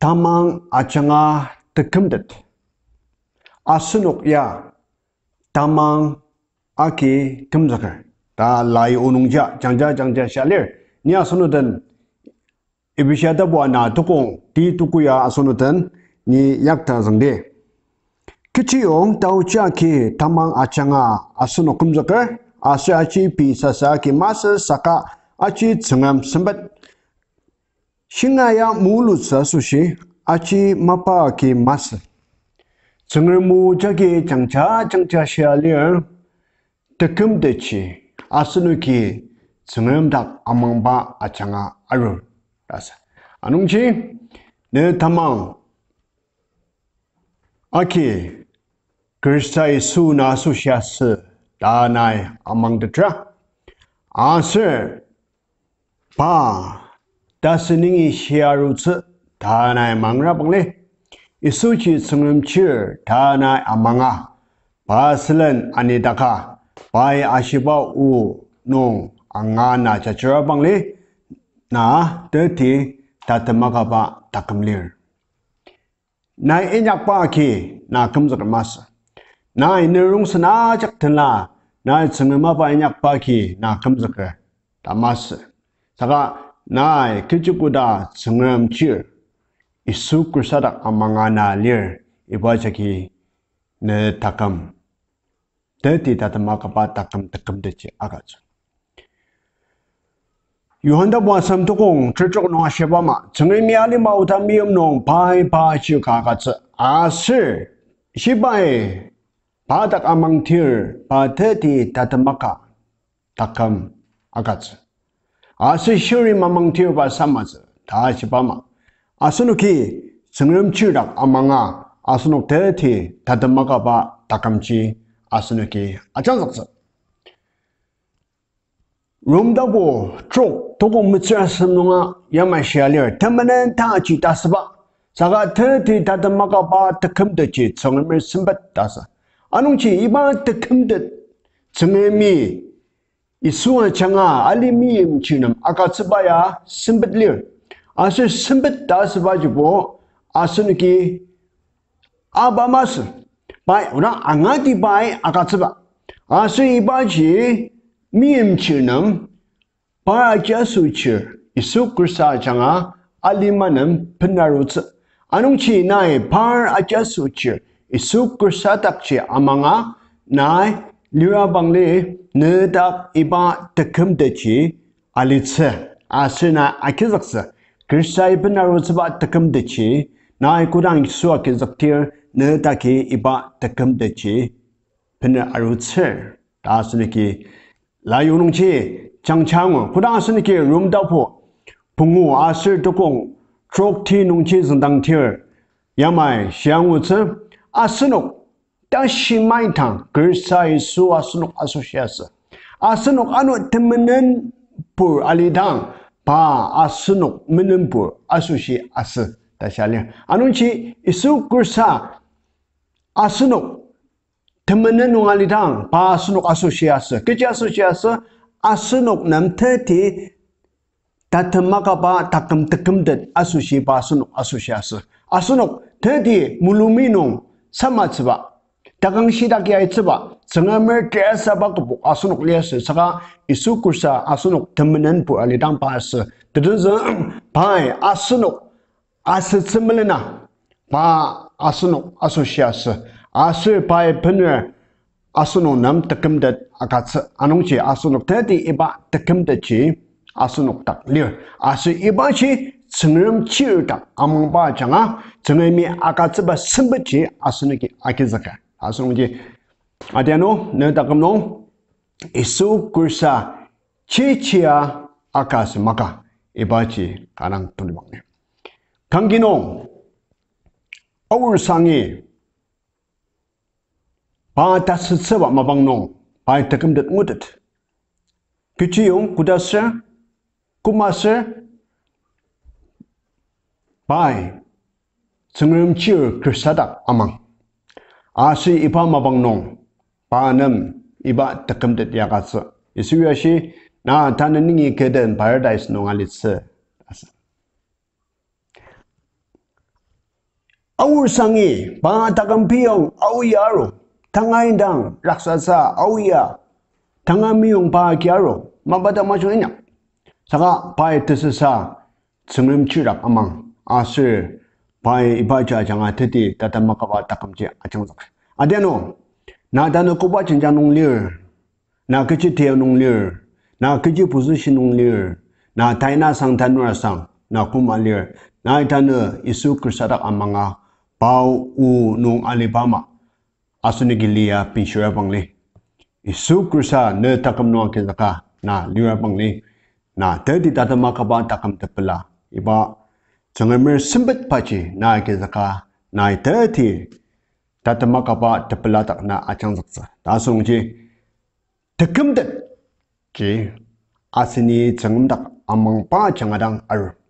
tamang achanga tekemdet asunuk ya tamang aki kemzakar ta lai unungja jangja shalir ni asunudan ibishada buana tukong ti tukuya asunudan ni yakta zangde kichiyong taucha ki tamang achanga asunuk kemzakar asyachi pi sasa ki masa saka achi tsungam sembat Shingaya mulut sushi achi mapa ki mas. Tsungermu jagi jangja shalir tekem dechi asunuki tsungerm dak amangba achanga arur. Rasa. Anungchi ne tamang aki Kristai su na susyas danai amang detra. Ase pa 다스닝이 시아루츠 다나의 망라봉레 이수치 승음치 다나의 아망아 바슬은 아니다카 바이 아시바 우농 앙아나 자처방레 나 더티 다트마가바 다금릴 나의 인약바키 나 금저마스 나의 내용스나 작틀라 나의 승음아바 인약바키 나 금저그 다마스 사가 나의 그주보다 정엄치 이수 그사닥 아망아나 lir 이바자기 네 takam 데티 다타마카바 takam 되지 아가죠 요한다 보았음 도공 저쪽 노하셔봐마 정의미알이 마우다 미음농 바이바지 가가츠 아스 시바에 바닥 아망틸 바데티 다타마카 takam 아가츠 아스 시리 마망티오바 사마즈 다시바마 아스누키 정음치락 아망아 아스누 데티 다드마가바 다감치 아스누키 아장석서 롬다보 쪽 도고 무츠라스농아 야마시알리어 테마넨 타치 다스바 자가 데티 다드마가바 다컴데치 정음을 심bat다사 아농치 이바 다컴데 정음이 이수와 장아 알리미임 치는 아까츠바야 심뱃lir 아스 심뱃 다스바지보 아스니키 아바마스 바이 우라 앙아디 바이 아까츠바 아스 이바지 미임 치는 바자수치 이수 그사 장아 알리마는 펜나루츠 아농치 나이 바 아자수치 이수 그사 닥치 아망아 나이 류아방레 너닥 이바 득흠되지 알리츠 아스나 아키작스 글사이 베나로즈바 득흠되지 나이 구랑 수아 키작티어 너닥이 이바 득흠되지 베나로츠 다스니키 라요농치 장창어 구랑스니키 룸다포 붕우 아슬 두공 트록티 농치 정당티어 야마이 시앙우츠 아스녹 다시마이탕 글사이 수 아스녹 아소시아스 아스녹 아노 테메넨 푸 알리당 바 아스녹 메넨 푸 아소시 아스 다시알리 아노치 이수 글사 아스녹 테메넨 농알리당 바 아스녹 아소시아스 그지 아소시아스 아스녹 남테티 다트마가바 다금 뜨금듯 아소시 바 아스녹 아소시아스 아스녹 테디 물루미농 사마츠바 다강시다기야 있어봐 정함을 깨사바고 아수녹 리에스 사가 이수쿠사 아수녹 덤는 부알리당 바스 드르즈 바이 아수녹 아스츠멜나 바 아수녹 아소시아스 아스 바이 펜르 아수녹 남 뜨금데 아가츠 아농치 아수녹 테디 이바 뜨금데치 아수녹 딱 리 아스 이바시 정음 치르다 아몽바 장아 정음이 아가츠바 심버치 아수닉이 아키자카 아스롱지 아디아노 네다감노 이수 kursa 치치아 아카스 마카 이바치 가랑 돈이방네 강기농 어울상이 바다스스바 마방농 바이타금듯 무듯 그치용 구다스 구마스 바이 정음치르 그사닥 아망 아시 이바 마방농 바남 이바 takkamdet yagatsu isuyashi na taningi keden paradise nongalits Awursangi pa takampiyong awyaro tangaindang raksasa awya tangamiyong pa kyaro mabata masyong inya saka pa itesasa tsengrim chirak amang asir pa ibaja janga teti tatamakaba takamje achangzak adeno na dano kuba chenjang nunglir na kichi teo nunglir na kichi position nunglir na taina sang tanura sang na kumalir na itana isu krisadak amanga Pau u nung Alabama asunigilia pinsyura bangli. Isu kursa ne takam noa kizaka na liwa bangli na tadi tata makaba takam tepela. Iba cengamir sembet paci na kizaka na tadi tata makaba tepela tak na acang zaksa. Tasung ji tekem det ji asini cengam tak amang pa cengadang aru.